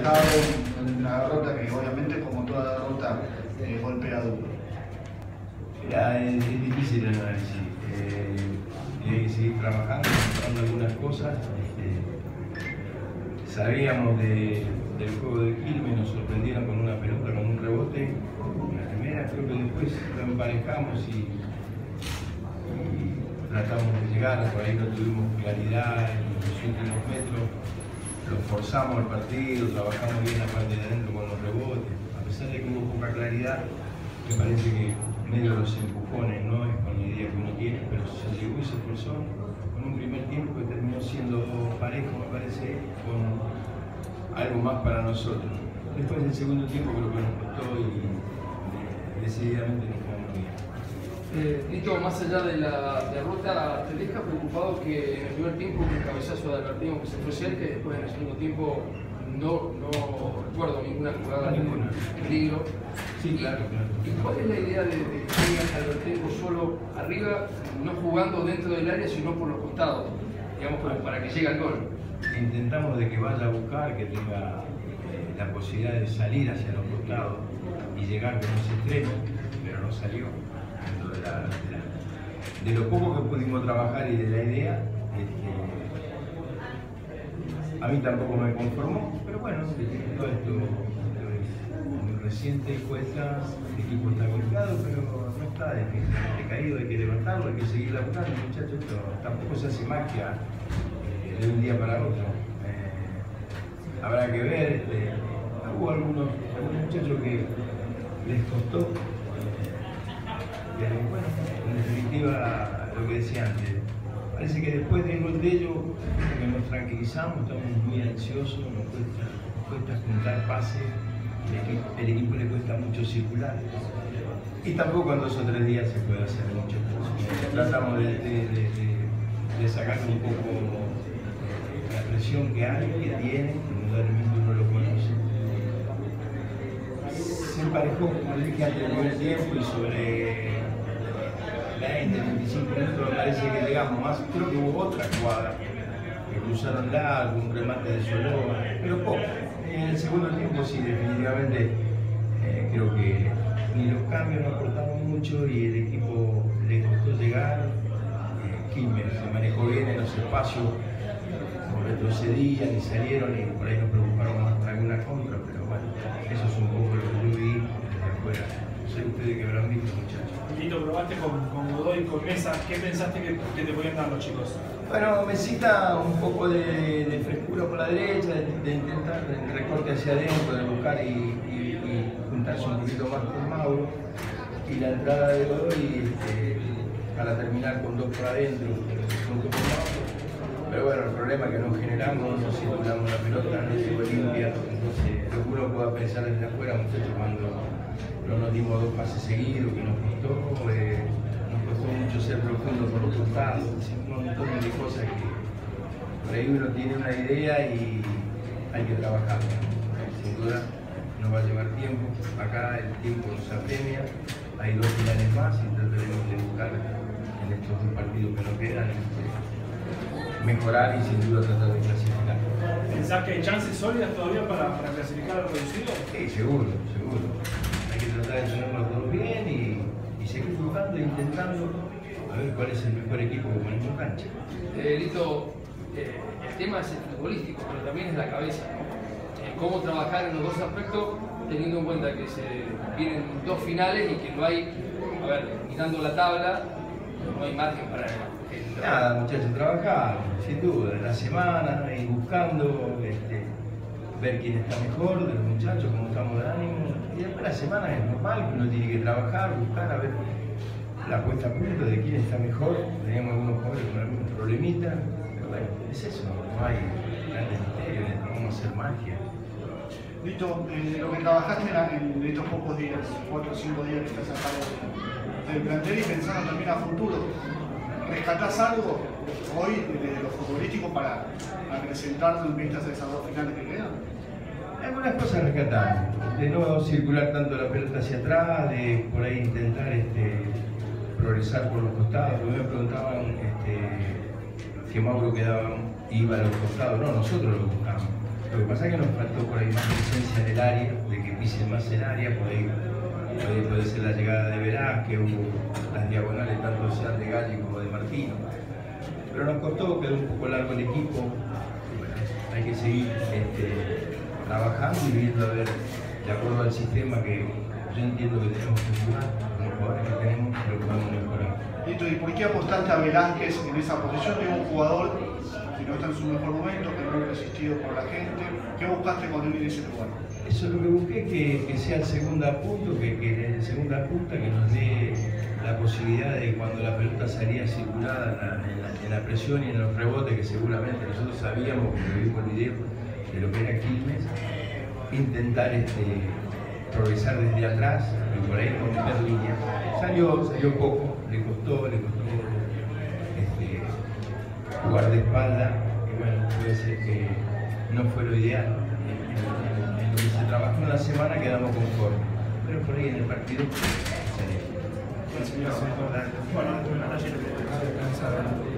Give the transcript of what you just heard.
reflejado en una derrota que obviamente, como toda derrota, golpea duro. Es difícil el análisis. Hay que seguir trabajando, mejorando algunas cosas. Sabíamos del juego de Quilmes, nos sorprendieron con una pelota, con un rebote. En la primera, creo que después lo emparejamos y tratamos de llegar, por ahí no tuvimos claridad en los últimos metros. Lo forzamos el partido, trabajamos bien la parte de adentro con los rebotes. A pesar de que hubo poca claridad, me parece que medio los empujones, no es con la idea que uno tiene, pero se llegó y se esforzó con un primer tiempo que terminó siendo parejo, me parece, con algo más para nosotros. Después del segundo tiempo creo que nos costó y decididamente nos jugamos bien. Lito, más allá de la derrota, ¿te deja preocupado que en el primer tiempo un cabezazo de Albertino que se fue cerca y después en el segundo tiempo no recuerdo ninguna jugada, ningún peligro? Sí, claro. ¿Y cuál es la idea de que tengas a Albertino solo arriba, no jugando dentro del área, sino por los costados, digamos, para que llegue al gol? Intentamos de que vaya a buscar, que tenga la posibilidad de salir hacia los costados y llegar con ese extremo, pero no salió. De lo poco que pudimos trabajar y de la idea, a mí tampoco me conformó, pero bueno, todo esto es muy reciente, cuesta, el equipo está golpeado, pero no está decaído, hay que levantarlo, hay que seguir laburando, muchachos, esto tampoco se hace magia de un día para otro. Habrá que ver, hubo algunos muchachos que les costó. Bueno, en definitiva, lo que decía antes, parece que después del gol de ellos, que nos tranquilizamos, estamos muy ansiosos, nos cuesta juntar pases, el equipo le cuesta mucho circular. Y tampoco en 2 o 3 días se puede hacer mucho. Tratamos de sacar un poco la presión que hay, que tiene, indudablemente uno lo conoce. Se emparejó, como le dije antes, el primer tiempo y sobre 20, 25 minutos me parece que llegamos más. Creo que hubo otra jugada que cruzaron largo, un remate de Soló, pero poco. En el segundo tiempo sí, definitivamente creo que ni los cambios nos aportaron mucho y el equipo le costó llegar. Quilmes se manejó bien en los espacios, retrocedían y salieron y por ahí nos preocuparon más por alguna contra, pero bueno, eso es un poco lo que yo vi desde afuera. No sé ustedes que habrán visto, muchachos. Lito, probaste con Godoy, con Mesa, ¿qué pensaste que te podían dar los chicos? Bueno, Mesita un poco de frescura por la derecha, de intentar el recorte hacia adentro, de buscar y juntarse un poquito más con Mauro. Y la entrada de Godoy para terminar con 2 por adentro, junto con Mauro. Pero bueno, el problema es que no generamos, no circulamos la pelota, no llegó limpia. Entonces, lo que uno pueda pensar desde afuera, muchachos, cuando no nos dimos 2 pases seguidos, que nos costó mucho ser profundo por los costados, un montón de cosas que por ahí uno tiene una idea y hay que trabajarla. Sin duda nos va a llevar tiempo, acá el tiempo nos apremia, hay 2 finales más y trataremos de buscar en estos 2 partidos que nos quedan mejorar y sin duda tratar de clasificar. ¿Pensás que hay chances sólidas todavía para clasificar al reducido? Sí, seguro. Hay que tratar de tenerlo todos bien y seguir buscando e intentando a ver cuál es el mejor equipo que ponemos en cancha. Lito, el tema es el futbolístico, pero también es la cabeza, ¿no? Cómo trabajar en los 2 aspectos, teniendo en cuenta que se vienen 2 finales y que no hay, mirando la tabla, no hay margen para nada, muchachos, trabajar, sin duda, en la semana, ir buscando, ver quién está mejor de los muchachos, cómo estamos de ánimo. Y después la semana es normal, uno tiene que trabajar, buscar, a ver la puesta a punto de quién está mejor. Teníamos algunos jugadores con algunos problemitas, pero bueno, es eso, no hay grandes misterios, vamos a hacer magia. Lito, lo que trabajaste en estos pocos días, 4 o 5 días que estás a cargo del plantel y pensando también a futuro, ¿rescatás algo hoy de lo futbolístico para acrecentarlo en vistas a esas 2 finales que quedan? Algunas cosas rescatamos, de no circular tanto la pelota hacia atrás, de por ahí intentar progresar por los costados, porque me preguntaban que Mauro iba a los costados, no, nosotros lo buscamos. Lo que pasa es que nos faltó por ahí más presencia en el área, de que pisen más el área, por ahí puede ser la llegada de Velázquez, hubo las diagonales tanto sean de Galli como de Martino. Pero nos costó, quedó un poco largo el equipo. Bueno, hay que seguir trabajando y viendo a ver, de acuerdo al sistema que yo entiendo que tenemos que jugar, con los jugadores que tenemos, lo podemos mejorar. Listo, ¿y por qué apostaste a Velázquez en esa posición de un jugador que no está en su mejor momento, que no es resistido por la gente? ¿Qué buscaste cuando él en ese lugar? Eso es lo que busqué, que sea el segunda punta, que nos dé la posibilidad de cuando la pelota salía circulada en la presión y en los rebotes, que seguramente nosotros sabíamos, porque vimos el video de lo que era Quilmes, intentar progresar desde atrás y por ahí romper línea. Salió poco, le costó jugar de espalda, y bueno, puede ser que no fue lo ideal. En lo que se trabajó en la semana quedamos conformes, pero por ahí en el partido salió. Bueno,